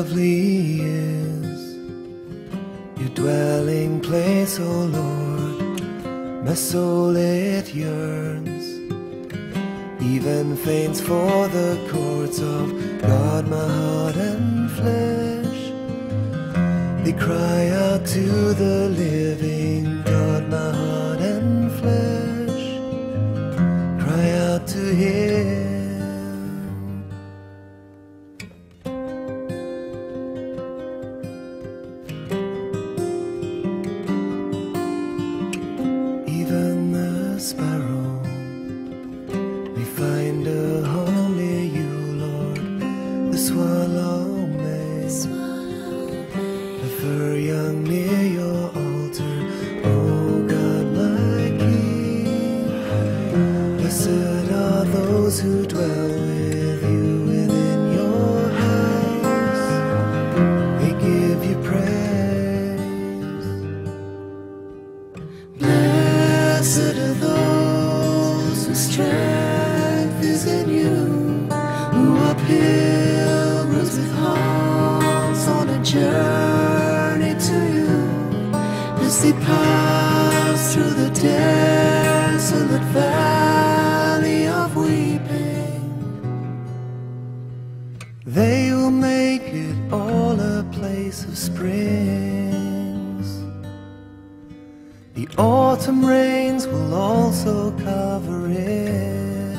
lovely is your dwelling place, O Lord. My soul it yearns, even faints for the courts of God. My heart and flesh, they cry out to the living God. My heart and flesh cry out to Him. Even the sparrow may find a home near you, Lord. The swallow may prefer young near your altar. Oh God, my King, blessed are those who dwell with you within your house. They give you praise. Blessed are those whose strength is in you, who are pilgrims with hearts on a journey to you. As they pass through the desolate valley of weeping, they will make it all a place of springs. The autumn rains will also cover it.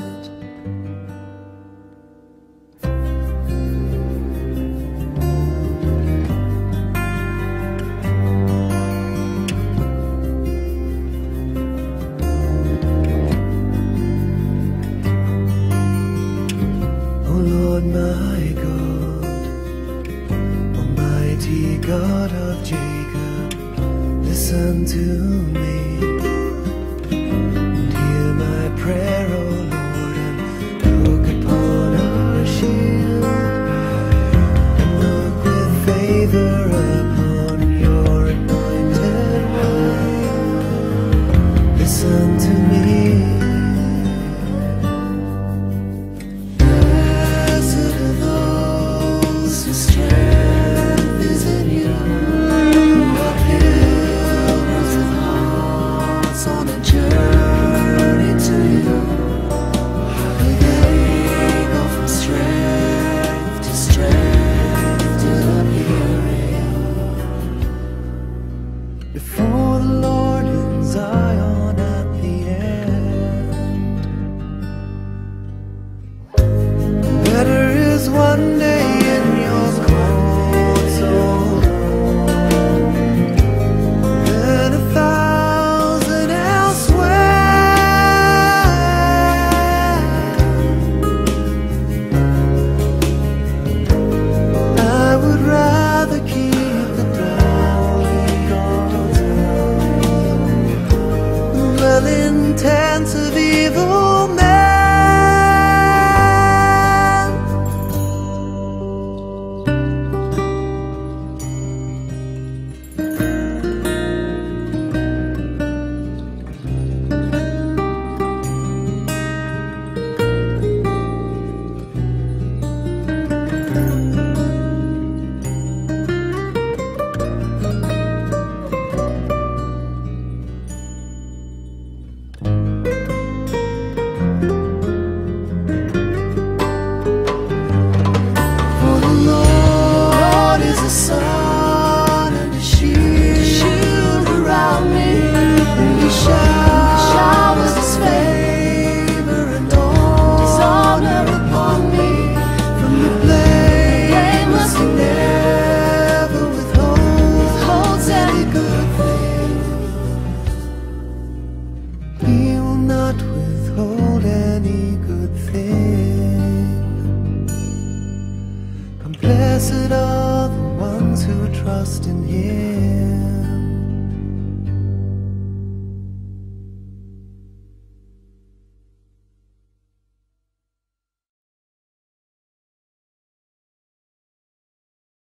O Lord my God, Almighty God of Jacob, listen to me and hear my prayer, O Lord, and look upon our shield, and look with favor upon your anointed one. Listen to me. Blessed are those whose strength is in you, who are pilgrims with hearts on a journey to you. They go from strength to strength till appearing before the Lord in Zion at the end. Better is one day in your courts, O Lord, than 1,000 elsewhere. I would rather keep the dwelling altar, well in tents of evil men. For the Lord is a sun and a shield around me. He showers His favor and all His honor upon me. From the blameless He never withholds any good thing. He will not withhold any good thing. Blessed are the ones who trust in Him.